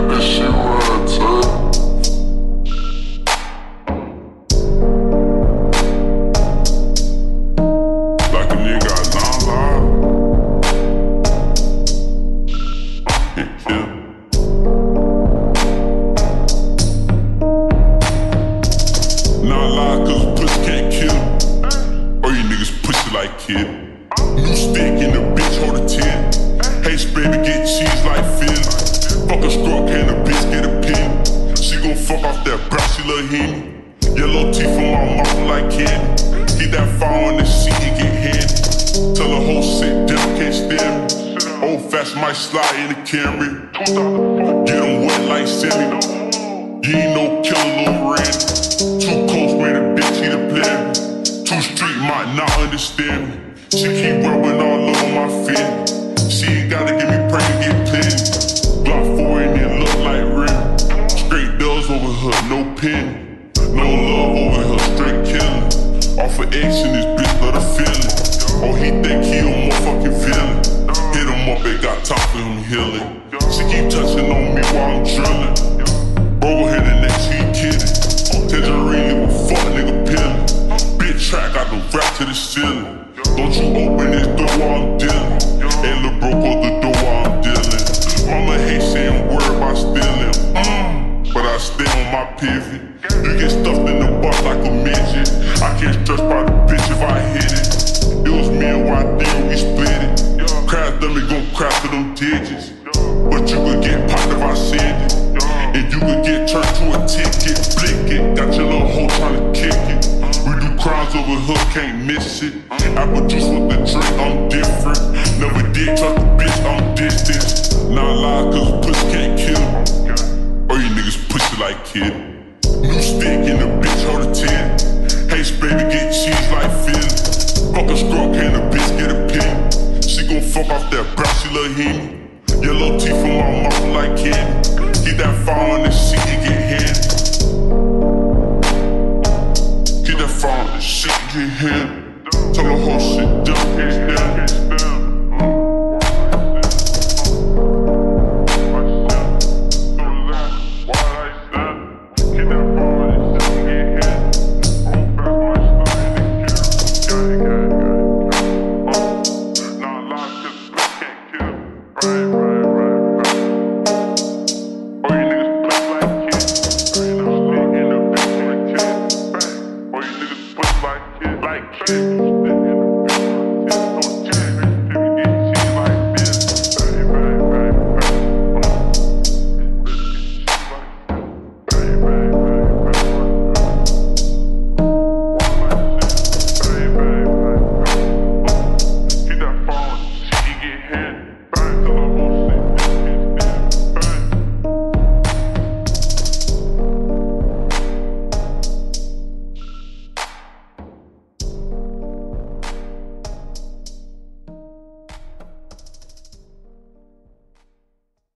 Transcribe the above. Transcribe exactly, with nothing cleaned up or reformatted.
that shit right, too. Like a nigga got long live. Yeah. Not lie, cause pussy can't kill. Or you niggas pussy like kid. New stick in the bitch, hold a ten. Hey, baby, get cheese like Finn. Fuck a scrub, can a bitch get a pin? She gon' fuck off that brown, she love Henny. Yellow teeth from my mouth like candy. Keep that fire on the sheet, it get handy. Tell the whole sit down, can't stand me. Old fashioned might slide in the Camry. Get them wet like Sammy. You ain't no killer, little Randy. Too close, made a bitch, he the plan. Too street, might not understand me. She keep rubbing all over my feet. She ain't gotta give me pray to get plenty. Glock four and it look like rim. Straight doors over her, no pen. No love over her, straight killing. Off of action, this bitch love the feeling. Oh, he think he a motherfucking villain. Hit him up, it got time for him healing. She keep touching on me while I'm drilling. Bro, hit the next, he kidding. Tangerine, with fuck nigga peeling. Big track, I can rap to the ceiling. Don't you open this door while I'm dealing. Hey, lil' bro, close the door while I'm dealing. Mama hate saying word about stealing. Mm, but I stay on my pivot. You get stuffed in the butt like a midget. I can't stress by the bitch if I hit it. It was me and Y D when we split it. Crash dummy gon' crash for them digits. But you could get popped if I send it. And you could get turned to a ticket. Flick it, got your little hoe tryna kick it. We do crimes over hood, can't miss it. Apple juice with the drink, I'm different. Never did trust the bitch, I'm distant. Not lie, cause pussy can't kill. Or you niggas pussy like kid. New stick in the bitch, hold a ten. Hey, baby, get cheese like Finn. Fuck a scrub, can a bitch get a pin? She gon' fuck off that brown, she love Henny. Yellow teeth from my